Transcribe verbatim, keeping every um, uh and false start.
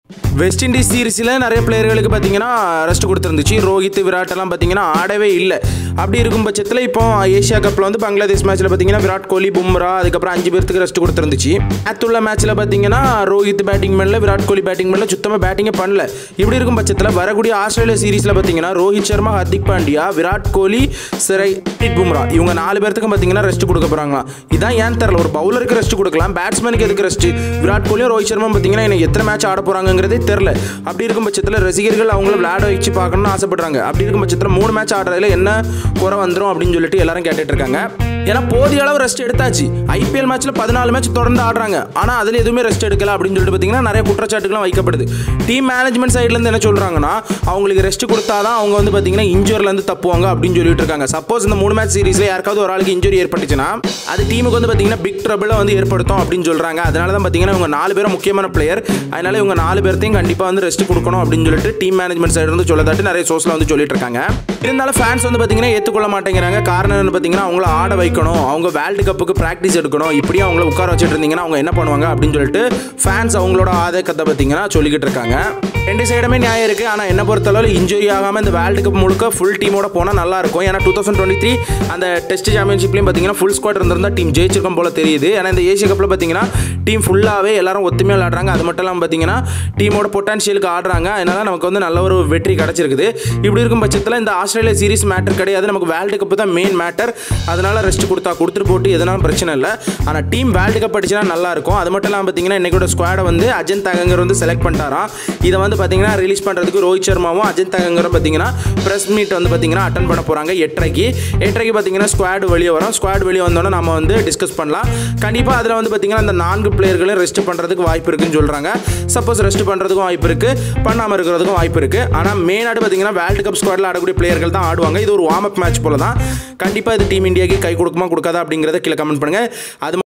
West Indies சீரிஸில் நிறைய பிளேயர்களுக்கு பார்த்தீங்கன்னா ரெஸ்ட் கொடுத்துருந்துச்சு. ரோஹித், விராட் எல்லாம் பார்த்தீங்கன்னா ஆடவே இல்லை. அப்படி இருக்கும் பட்சத்தில் இப்போ ஏஷியா கப்பில் வந்து பங்களாதேஷ் மேட்ச்சில் பார்த்தீங்கன்னா விராட் கோலி, பும்ரா அதுக்கப்புறம் அஞ்சு பேருக்கு ரெஸ்ட் கொடுத்துருந்துச்சு. நேற்றுள்ள மேட்ச்சில் பார்த்தீங்கன்னா ரோஹித் பேட்டிங் பண்ணல, விராட் கோலி பேட்டிங் பண்ணல, சுத்தமாக பேட்டிங்கே பண்ணல. இப்படி இருக்கும் பட்சத்தில் வரக்கூடிய ஆஸ்திரேலியா சீரிஸில் பார்த்தீங்கன்னா ரோஹித் சர்மா, ஹர்திக் பாண்டியா, விராட் கோலி, சிறை, பும்ரா இவங்க நாலு பேர்த்துக்கும் பார்த்தீங்கன்னா ரெஸ்ட் கொடுக்க போகிறாங்களா? இதான் ஏன் தெரியல. ஒரு பவுலருக்கு ரெஸ்ட் கொடுக்கலாம், பேட்ஸ்மேனுக்கு எதுக்கு ரெஸ்ட்? விராட் கோலியும் ரோஹித் சர்மா பார்த்தீங்கன்னா எனக்கு எத்தனை மேட்ச் ஆட போகிறாங்கிறதே தெரில. அப்படி இருக்கும் பட்சத்தில் ரசிகர்கள் அவங்கள விளையாட வச்சு பார்க்கணும்னு ஆசைப்படுறாங்க. அப்படி இருக்கும் பட்சத்தில் மூணு மேட்ச் ஆடுறதுல என்ன குறை வந்துடும் அப்படின்னு சொல்லிட்டு எல்லாரும் கேட்டுட்டு இருக்காங்க. ஏன்னா போதிய அளவு ரெஸ்ட் எடுத்தாச்சு. ஐபிஎல் மேட்ச்ல பதினாலு மேட்ச் தொடர்ந்து ஆடுறாங்க, ஆனால் அதில் எதுவுமே ரெஸ்ட் எடுக்கல அப்படின்னு சொல்லிட்டு பார்த்தீங்கன்னா நிறைய குற்றச்சாட்டுகள்லாம் வைக்கப்படுது. டீம் மேனேஜ்மெண்ட் சைட்லேருந்து என்ன சொல்கிறாங்கன்னா அவங்களுக்கு ரெஸ்ட் கொடுத்தாதான் அவங்க வந்து பார்த்தீங்கன்னா இன்ஜூரிலேருந்து தப்புவாங்க அப்படின்னு சொல்லிட்டு இருக்காங்க. சப்போஸ் இந்த மூணு மேட்ச் சீரிஸில் யாருக்காவது ஒரு ஆளுக்கு இன்ஜூரி ஏற்பட்டுச்சுன்னா அது டீமுக்கு வந்து பார்த்தீங்கன்னா பிக் ட்ரபிளை வந்து ஏற்படுத்தும் அப்படின்னு சொல்கிறாங்க. அதனால தான் பார்த்தீங்கன்னா இவங்க நாலு பேரும் முக்கியமான பிளேயர். அதனால இவங்க நாலு பேர்த்தையும் கண்டிப்பாக வந்து ரெஸ்ட் கொடுக்கணும் அப்படின்னு சொல்லிட்டு டீம் மேனேஜ்மெண்ட் சைடு இருந்து சொல்லதாட்டு நிறைய சோர்ஸ்ல வந்து சொல்லிட்டு இருக்காங்க. இருந்தாலும் ஃபேன்ஸ் வந்து பார்த்தீங்கன்னா ஏற்றுக்கொள்ள மாட்டேங்கிறாங்க. காரணம் என்ன பார்த்தீங்கன்னா அவங்கள ஆட வைக்கணும், அவங்க வேர்ல்டு கப்புக்கு ப்ராக்டிஸ் எடுக்கணும், இப்படியே அவங்கள உட்கார வச்சுட்டு இருந்தீங்கன்னா அவங்க என்ன பண்ணுவாங்க அப்படின்னு சொல்லிட்டு ஃபேன்ஸ் அவங்களோட ஆதக்கத்தை பார்த்தீங்கன்னா சொல்லிக்கிட்டு இருக்காங்க. ரெண்டு சைடுமே நியாயம் இருக்குது. ஆனால் என்ன பொறுத்தளவு இன்ஜுரி ஆகாமல் இந்த வேர்ல்டு கப் முழுக்க ஃபுல் டீமோட போனால் நல்லா இருக்கும். ஏன்னா டூ தௌசண்ட் டுவெண்ட்டி த்ரீ அந்த டெஸ்ட் சாம்பியன்ஷிப்லையும் பார்த்தீங்கன்னா ஃபுல் ஸ்குவாட் இருந்திருந்தா டீம் ஜெயிச்சிருக்கும் போல தெரியுது. ஏன்னா இந்த ஏசியா கப்பில் பார்த்தீங்கன்னா டீம் ஃபுல்லாகவே எல்லாரும் ஒத்துமையாக விளையாடுறாங்க. அது மட்டும் இல்லாமல் பார்த்தீங்கன்னா டீமோட பொட்டான்ஷியலுக்கு ஆடுறாங்க. அதனால நமக்கு வந்து நல்ல ஒரு வெற்றி கிடச்சிருக்குது. இப்படி இருக்கும் பட்சத்தில் இந்த ஆஸ்திரேலியா சீரிஸ் மேட்டர் கிடையாது, நமக்கு வேர்ல்டு கப் தான் மெயின் மேட்டர். அதனால ரெஸ்ட் கொடுத்தா கொடுத்துட்டு போட்டு எதனாலும் பிரச்சனை இல்லை. ஆனால் டீம் வேர்ல்டு கப் அடிச்சுனா நல்லா இருக்கும். அது மட்டும் இல்லாமல் பார்த்தீங்கன்னா இன்னைக்கு ஸ்குவாடை வந்து அஜந்த் அகங்கர் வந்து செலக்ட் பண்ணிட்டாராம். இதை வந்து பார்த்தீங்கன்னா ரிலீஸ் பண்ணுறதுக்கு ரோஹித் சர்மாவும் அஜந்த் அகங்கரும் பார்த்தீங்கன்னா ப்ரெஸ் மீட் வந்து பார்த்தீங்கன்னா அட்டன் பண்ண போகிறாங்க எட்டரைக்கு. எட்டரைக்கு பார்த்தீங்கன்னா ஸ்குவாட் வெளியே வரும். ஸ்குவாட் வெளியே வந்தோன்னே நம்ம வந்து டிஸ்கஸ் பண்ணலாம். கண்டிப்பாக அதில் வந்து பார்த்தீங்கன்னா அந்த நான்கு பிளேயர்களும் ரெஸ்ட் பண்ணுறதுக்கு வாய்ப்பு இருக்குன்னு சொல்கிறாங்க. சப்போஸ் ரெஸ்ட் பண்ணுறதுக்கும் வாய்ப்பு இருக்குது, பண்ணாமல் இருக்கிறதுக்கும் வாய்ப்பு இருக்குது. ஆனால் மெயினாக பார்த்தீங்கன்னா வேர்ல்டு கப் ஸ்குவாடில் ஆடக்கூடிய பிளேயர்கள் தான் ஆடுவாங்க. இது ஒரு வார்ம் அப் மேட்ச் போல தான். கண்டிப்பாக இது டீம் இந்தியாவுக்கு கை கொடுக்குமா கொடுக்காதா அப்படிங்கிறத கீழே கமெண்ட் பண்ணுங்கள். அது